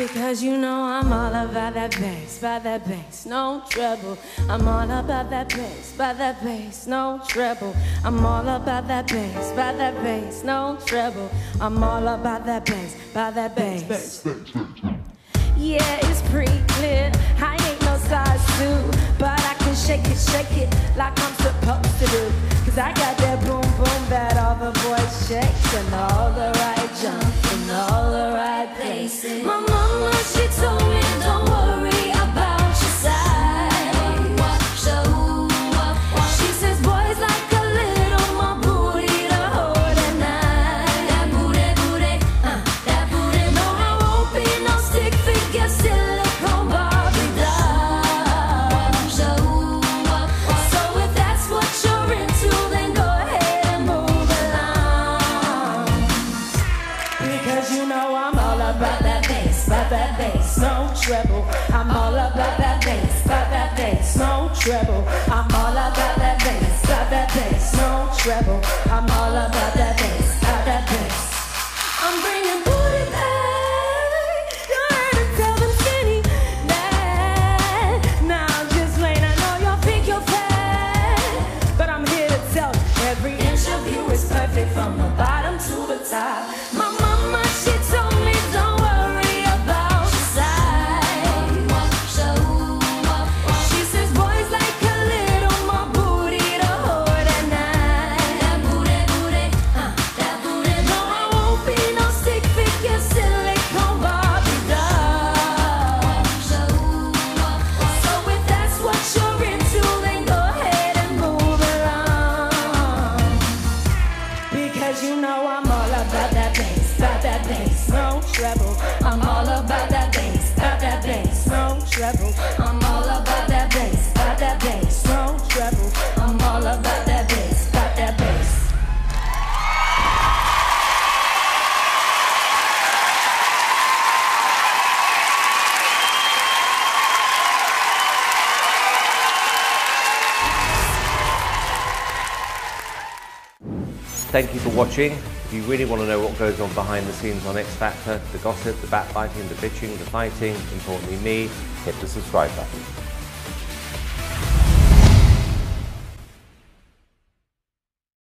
Because you know I'm all about that bass, no treble. I'm all about that bass, no treble. I'm all about that bass, no treble. I'm all about that bass. Yeah, it's pretty clear, I ain't no size 2, but I can shake it like I'm supposed to do. Cause I got that boom boom that all the boys shake, and all the right jump in all the right places. My mama, she told me don't worry about your size. She says boys like a little more booty to hold at night. That booty. No, I won't be no stick figure silicone Barbie doll. So if that's what you're into, then go ahead and move along. Because you know I'm all about that bass, no treble. I'm all about that bass, no treble. I'm all about that bass, no treble. I'm all about that bass. I'm bringing booty back. You heard her tell them skinny that. Now just wait, I know y'all think you're fat, but I'm here to tell you, every inch of you is perfect from the bottom to the top. My mama, she told me don't worry about your size. She says boys like a little more booty to hold at night. That booty. No, I won't be no stick figure silicone Barbie doll. So if that's what you're into, then go ahead and move along. Because you know I'm all about that bass, no treble. I'm all about that bass, no treble. I'm all about that bass, no treble. I'm all about that bass, Thank you for watching. If you really want to know what goes on behind the scenes on X Factor, the gossip, the backbiting, the bitching, the fighting, importantly me, hit the subscribe button.